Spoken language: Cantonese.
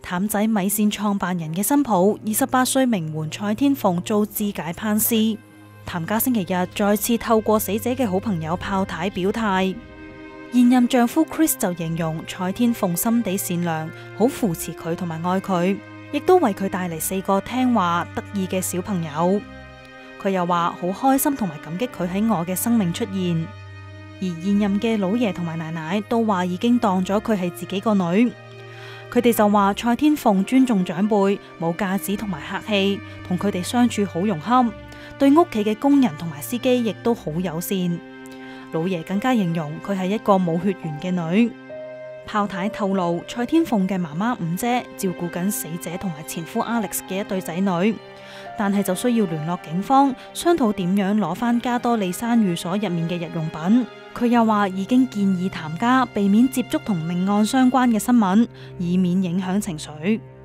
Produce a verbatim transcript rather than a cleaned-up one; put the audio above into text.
譚仔米線創辦人嘅新抱二十八歲名媛蔡天鳳遭肢解烹屍。譚家星期日再次透過死者嘅好朋友炮太表態。現任丈夫 Chris 就形容蔡天鳳心地善良，好扶持佢同埋愛佢，亦都為佢帶嚟四個聽話得意嘅小朋友。佢又話好開心同埋感激佢喺我嘅生命出現。而現任嘅老爺同埋奶奶都話已經當咗佢係自己個女。佢哋就話蔡天鳳尊重長輩，冇架子同埋客氣，同佢哋相處好融洽，對屋企嘅工人同埋司機亦都好友善。老爺更加形容佢係一個冇血緣嘅女。炮太透露，蔡天鳳嘅媽媽五姐照顧緊死者同埋前夫 Alex 嘅一對仔女，但係就需要聯絡警方商討點樣攞返加多利山寓所入面嘅日用品。佢又話已經建議譚家避免接觸同命案相關嘅新聞，以免影響情緒。